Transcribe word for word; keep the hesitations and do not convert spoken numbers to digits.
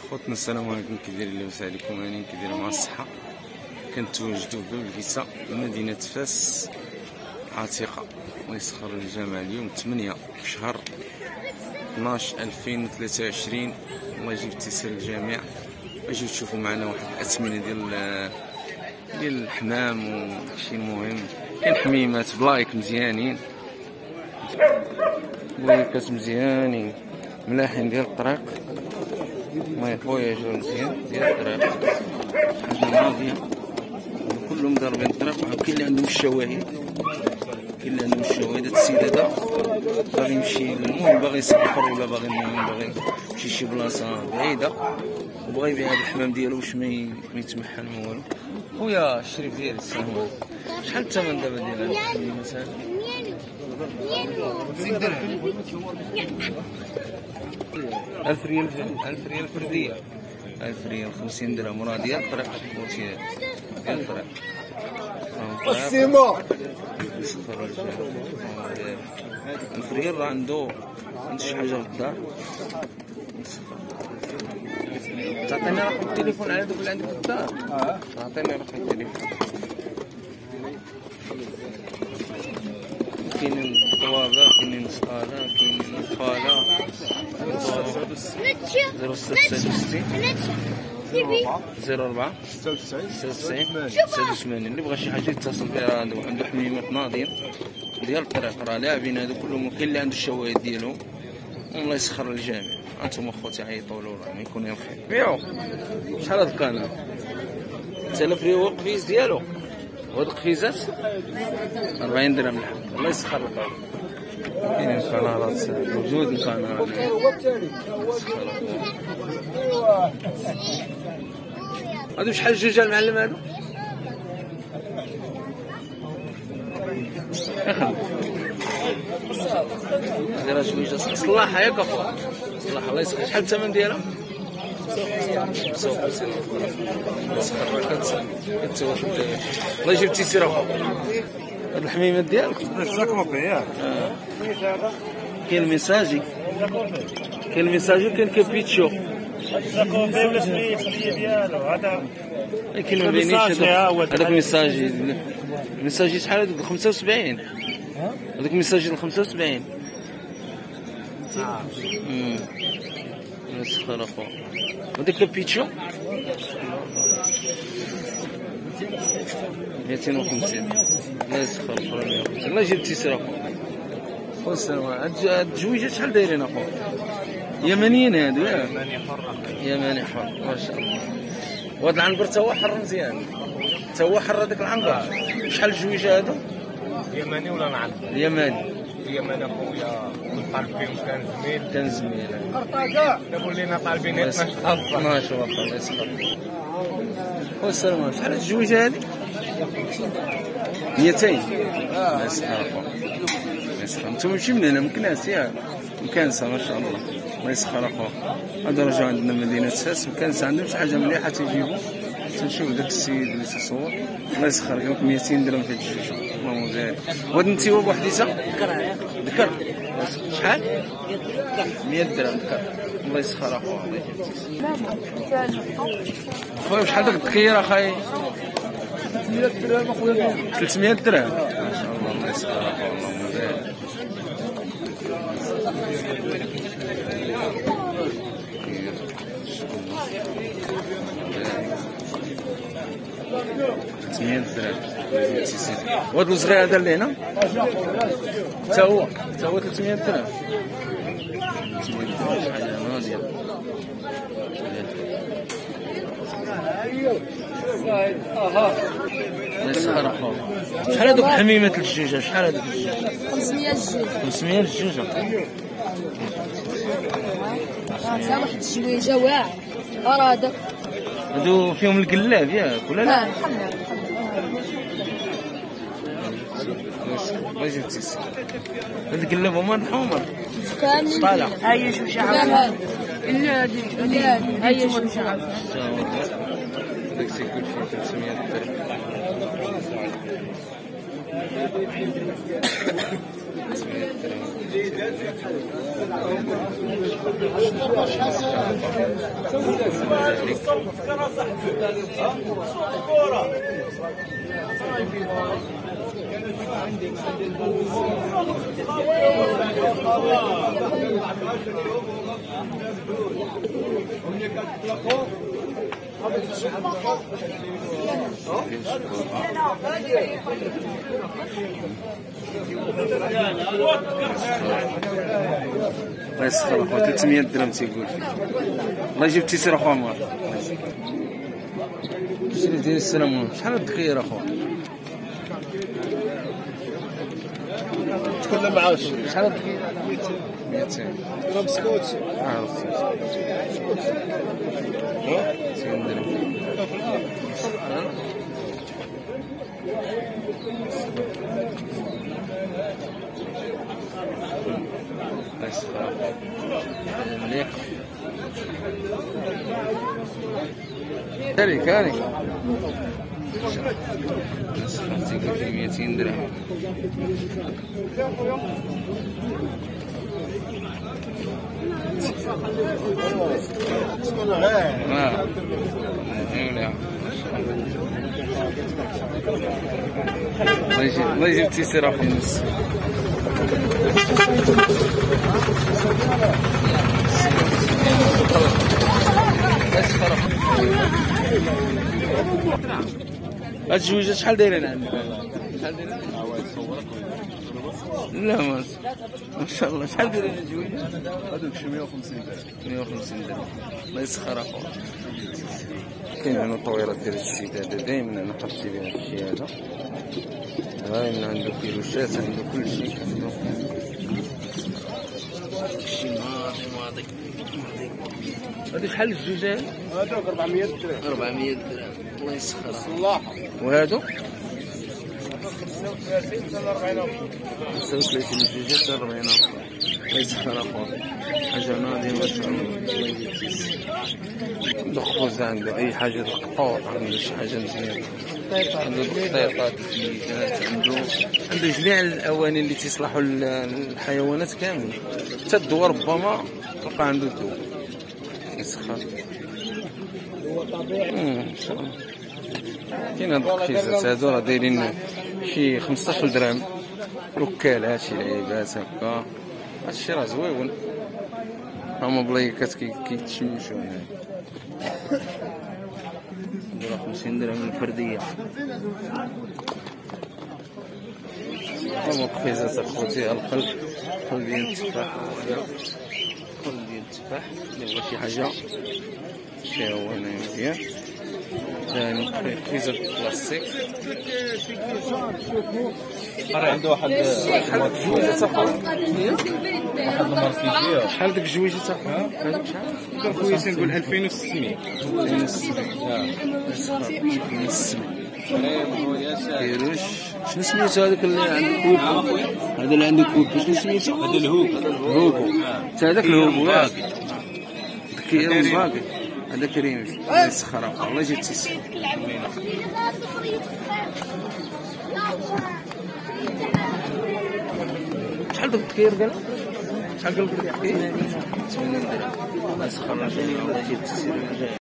خوتنا السلام عليكم، كي دايرين؟ لاباس عليكم؟ هانيين كي دايرين؟ مع الصحة. كنتواجدوا بباب الكيسة مدينة فاس عتيقة، الله يسخر الجامع. اليوم ثمانية في شهر اثناش ألفين وثلاثة وعشرين. الله يجيب ابتسام للجميع. اجيو تشوفوا معنا واحد الاثمنة ديال ديال الحمام وشي مهم. كاين حميمات بلايك مزيانين، بلايكات مزيانين ملاحين ديال الطريق. المهم فواياجور مزيان ديال الطريق، حاجه ناضيه، كلهم ضاربين الطريق. وكاين اللي عندهم الشواهد، كاين اللي عندهم الشواهد. هاد السيد هذا باغي يمشي، المهم باغي يسافر ولا باغي المهم باغي يمشي شي بلاصه بعيده وبغى يبيع هاد الحمام ديالو باش ما يتمحن ما والو. خويا الشريف ديالي السلام عليكم، شحال الثمن دابا ديال هاد الحميمات هادي؟ ألف ريال، ألف ريال فردية، ألف ريال خمسين درهم. راه ديال الطريق خوتي، ديال الطريق. السيما ألف ريال. راه عنده عنده شي حاجة في الدار. تعطيني رقم التليفون على دوك اللي عندك في الدار؟ اه تعطيني رقم التليفون. كاينين طوابع، كاينين صقالة، كاينين فالة. زيرو ستة ستة وستين زيرو أربعة ستة وتسعين ستة وثمانين. اللي بغى شي حاجة يتصل بها. عنده حميمات ناضين ديال الطريق، راه لاعبين هادو كلهم. كاين اللي عنده الشواهد ديالهم. الله يسخر الجميع. انتم خوتي عيطوا له راه يكون يوم خير. بيعوا شحال هاد القناه؟ ثلاثة آلاف ريال هو القفيز ديالو، وهاد القفيزات أربعين درهم الحب. الله يسخر لك. كاينين القنارات، موجود القنارات. هادو شحال الجوج المعلم هادو؟ اخي هادي راه جويجه صلاحه ياك اخويا، صلاحه. الله يسخر. شحال الثمن ديالها؟ خمسة وخمسين. الله يسخر لك. كتسوق انت. الله يجيب التيسير اخويا. هاد الحميمات ديالك ياك؟ كاين الميساجي، كاين الميساجي وكاين كابيتشو. كاين ما بينيش هذاك الميساجي. الميساجي شحال هذوك؟ خمسة وسبعين. هذوك الميساجي ل خمسة وسبعين. امم مسخره اخو. هذاك كابيتشو مئتين وخمسين. الله يسخر. الله يجيب التيسير اخو. خويا السلام عليكم. هاد الجويجات شحال دايرين اخو؟ يمنيين هادو ياك؟ يماني حر. يماني حر ما شاء الله. وهاد العنبر تا هو حر مزيان، تا هو حر هذاك العنبر. شحال الجويجه هادو؟ يماني ولا العنبر؟ يماني. اليماني اخويا طالب فيهم كان زميل، كان زميل. قرطاجه دابا ولينا طالبين اثناش ألف. ما شاء الله. الله يسخر. خويا السلام عليكم. شحال الجويجه هادي؟ مئتين. الله يسخر اخويا. الله يسخر. نتوما ماشي من هنا، من كناس ياك؟ مكانسه ما شاء الله. الله يسخر اخويا. هادو رجعوا عندنا مدينة فاس. مكانسه عندهم شي حاجة مليحة تيجيبو. تنشوف داك السيد اللي تصور. الله يسخر. قال لك مئتين درهم في هاد الجوج. اللهم بارك. وهاد النتيوه بوحديتها؟ ذكر شحال؟ مئة درهم ذكر. الله يسخر اخويا. الله يجيب خويا. شحال داك الدكير اخاي؟ ثلاثمئة درهم اخويا. ثلاثمئة درهم ما شاء الله. الله يسخر اخويا. اللهم بارك. ثلاثمئة درهم. وهاد الصغير هذا اللي هنا تا هو تا هو ثلاثمئة درهم. ثلاثمئة درهم شي حاجة ناضية. الله يسخر اخويا. شحال هادوك الحميمات الجوجة؟ شحال هادوك الجوجة؟ خمسمئة الجوجة. خمسمئة الجوجة. تا واحد الشويجة واعر. راه هذاك هادو فيهم القلاب ياك ولا لا؟ الله يجيب التيسير. هاد القلاب هما الحمر كاملين. طالع هاي شوف شعر هادي. لا هادي هاي شوف شعر. داكشي كلشي ثلاثمئة درهم. ثلاثمئة درهم. كذلك. الله يسخر اخويا ثلاثمية درهم تيقول فيه. الله يجيب التيسير اخويا عمار. شري ديال السلام شحال هاد الخير اخويا؟ تكلم معاه شحال هاد الخير؟ مئتين درهم سكوت. اه مئتين درهم. مليح كاري كاري تيقول في مئتين درهم. اه الله يجيب الله يجيب التيسير في النص. هاد الجويجات شحال دايرين عندك؟ شحال دايرين؟ لا ما ما شاء الله شحال دايرين الجويجات؟ هذوك شي مئة وخمسين درهم. مئة وخمسين درهم. الله يسخر اخويا. كاين هنا الطويرات ديال الشيد هذا دايما انا حطيت ليه هادشي هذا. دايما عنده كيلوشات عنده كلشي عنده شي ماضي ماضي ماضي. هادو شحال الجوجات؟ هذوك أربعمية درهم. أربعمية درهم. الله يسخر. صلاحة. وهادو؟ خمسة وثلاثين حتى أربعين ألف. خمسة وثلاثين الجوجات حتى أربعين ألف. الله يسخر اخويا. حاجة ناضية ما شاء الله. الله يجيب التيسير. عنده خبز عنده أي حاجة القطوط عنده شي حاجة مزيانة. عنده القطيطات الفليجات عنده عنده جميع الأواني اللي تصلحوا للحيوانات كاملين. حتى الدواء ربما تلقى عنده الدواء. يسخر. هو طبيعي. ان شاء الله. كاين هاد القفيزات هادو راه دايرين شي خمسطاش درهم. وكالات شي لعيبات هكا. هادشي راه زويون. هما بلايكات كيتشمشوا هنا. راه خمسين درهم الفردية. هما قفيزات اخوتي القلب القلب ديال التفاح القلب ديال التفاح اللي بغى شي حاجة شي هو هنايا مزيان. ثاني قفيزة بلاستيك. راه عنده واحد شحال ديك الجويجة اخويا؟ واحد المارفيجيه. شحال ديك الجويجة اخويا؟ هذيك شحال؟ خويا تنقول ألفين وستمية. ألفين وستمية. ألفين وستمية. كيروش شنو سميتو هذاك اللي عنده كوب؟ هذا اللي عنده كوب شنو سميتو؟ هذا الهوب. الهوبو. حتى هذاك الهوبو ياك. كيرون باقي. هذا كريم. الله يسخر اخويا الله يجيب التيسير. شحال دوك الكير قال؟ شحال قال لك الكير؟ ثمانين درهم. الله يسخر الله يجيب التيسير.